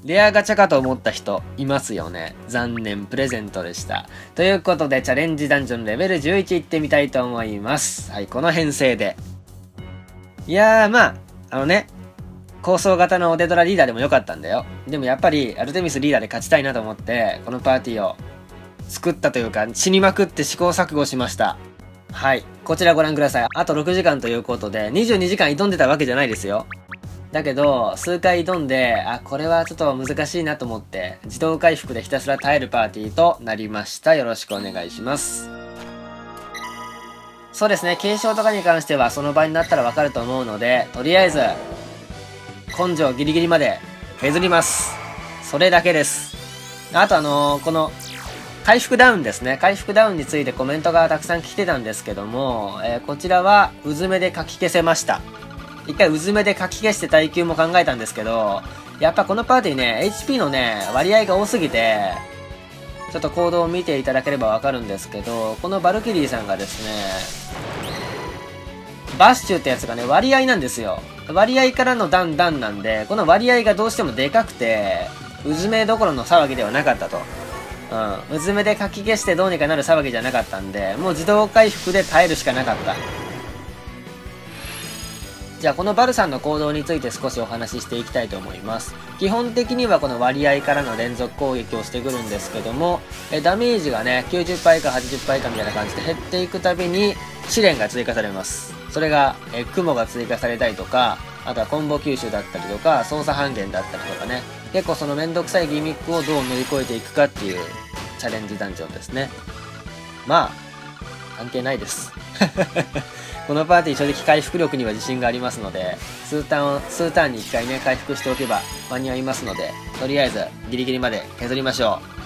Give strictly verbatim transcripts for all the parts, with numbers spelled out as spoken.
レアガチャかと思った人いますよね。残念、プレゼントでした。ということで、チャレンジダンジョンレベルじゅういちいってみたいと思います。はい、この編成で。いやー、まあ、あのね、構想型のオデドラリーダーでもよかったんだよ。でもやっぱり、アルテミスリーダーで勝ちたいなと思って、このパーティーを作ったというか、死にまくって試行錯誤しました。はい、こちらご覧ください。あとろくじかんということで、にじゅうにじかん挑んでたわけじゃないですよ。だけど、数回挑んで、あ、これはちょっと難しいなと思って、自動回復でひたすら耐えるパーティーとなりました。よろしくお願いします。そうですね、継承とかに関してはその場になったらわかると思うので、とりあえず、根性ギリギリまで削ります。それだけです。あとあのー、この、回復ダウンですね。回復ダウンについてコメントがたくさん来てたんですけども、えー、こちらは、うずめで書き消せました。一回うずめで書き消して耐久も考えたんですけど、やっぱこのパーティーね、エイチピー のね、割合が多すぎて、ちょっと行動を見ていただければわかるんですけど、このバルキリーさんがですね、バッシュってやつがね、割合なんですよ。割合からのダンダンなんで、この割合がどうしてもでかくて、うずめどころの騒ぎではなかったと。うん。うずめで書き消してどうにかなる騒ぎじゃなかったんで、もう自動回復で耐えるしかなかった。じゃあこのバルさんの行動について少しお話ししていきたいと思います。基本的にはこの割合からの連続攻撃をしてくるんですけども、えダメージがね、きゅうじゅっパーセント以下はちじゅっパーセント以下みたいな感じで減っていくたびに試練が追加されます。それが、え雲が追加されたりとか、あとはコンボ吸収だったりとか、操作半減だったりとかね、結構そのめんどくさいギミックをどう乗り越えていくかっていうチャレンジダンジョンですね。まあ、関係ないです。このパーティー正直回復力には自信がありますので、数ターン、数ターンにいっかいね、回復しておけば間に合いますので、とりあえずギリギリまで削りましょう。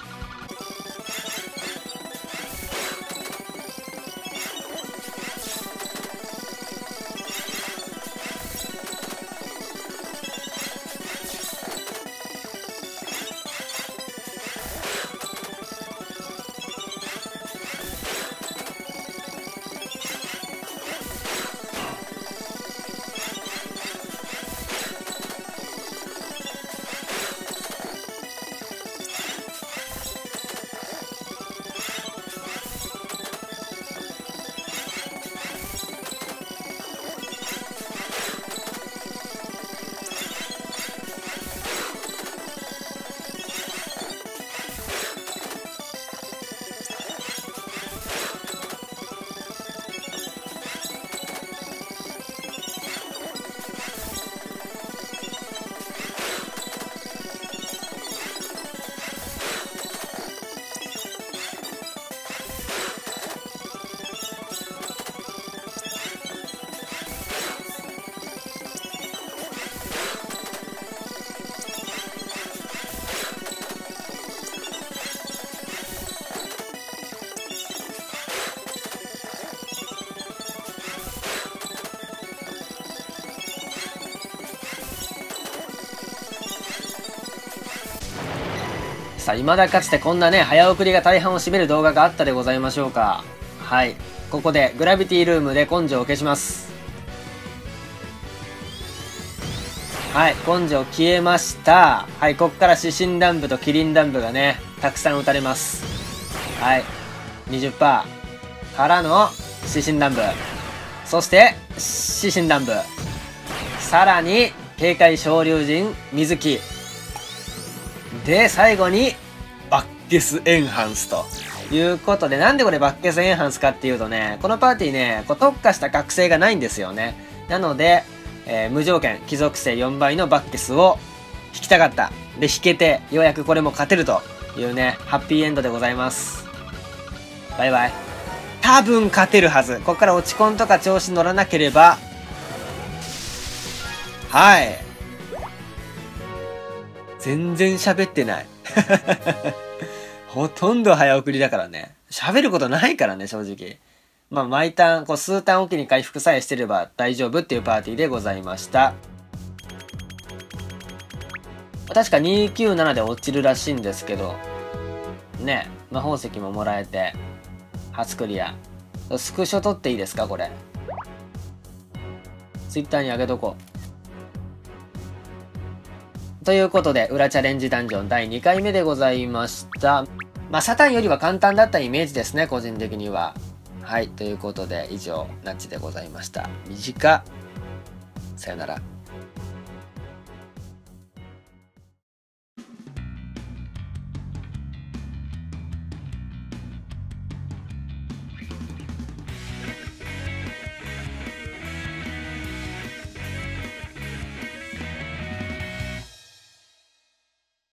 さあ、未だかつてこんなね、早送りが大半を占める動画があったでございましょうか。はい。ここで、グラビティルームで根性を消します。はい、根性消えました。はい、こっから指針弾部とキリン弾部がね、たくさん撃たれます。はい。にじゅっパーセント からの指針弾部。そして、指針弾部。さらに、警戒昇竜陣、水木。で、最後に、バッケスエンハンスということで、なんでこれバッケスエンハンスかっていうとね、このパーティーね、こう特化した覚醒がないんですよね。なので、えー、無条件、貴族性よんばいのバッケスを引きたかった。で、引けて、ようやくこれも勝てるというね、ハッピーエンドでございます。バイバイ。多分勝てるはず。ここから落ち込んとか調子乗らなければ、はい。全然喋ってない。ほとんど早送りだからね。喋ることないからね、正直。まあ、毎ターン、こう、数ターンおきに回復さえしてれば大丈夫っていうパーティーでございました。確かにひゃくきゅうじゅうななで落ちるらしいんですけど、ね、魔法石ももらえて、初クリア。スクショ撮っていいですか、これ。ツイッターに上げとこう。 ということで、裏チャレンジダンジョンだいにかいめでございました。まあ、サタンよりは簡単だったイメージですね、個人的には。はい、ということで、以上、ナッチでございました。短。さよなら。